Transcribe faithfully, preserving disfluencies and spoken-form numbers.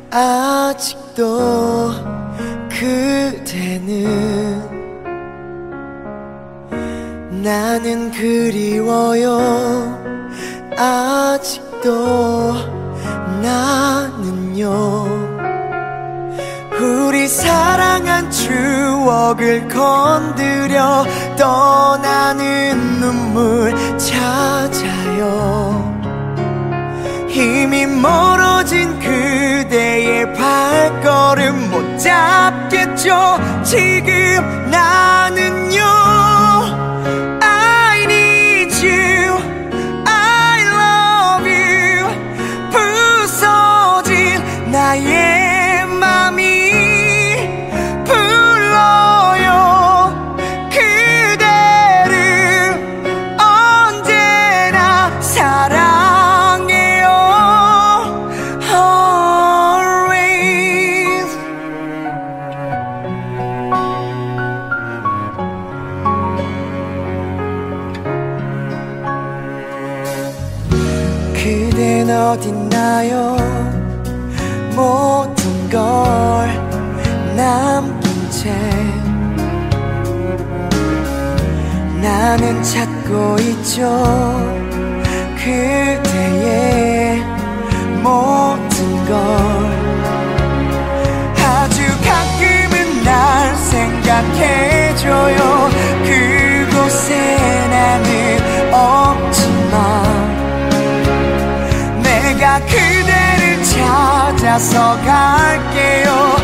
아직도 그대는 나는 그리워요. 아직도 나는요 우리 사랑한 추억을 건드려 떠나는 눈물 찾아요. 이미 멀어진 그대의 발걸음 못 잡겠죠. 지금 나는요 I need you, I love you. 부서진 나의 맘이 불러요. 그대를 언제나 사랑해요. Always. 그댄 어딨나요? 모든 걸 남긴 채 나는 찾고 있죠. 그대의 모든 걸. 아주 가끔은 날 생각해줘요. 그곳에 나는 없지만 내가 그대를 찾아서 갈게요.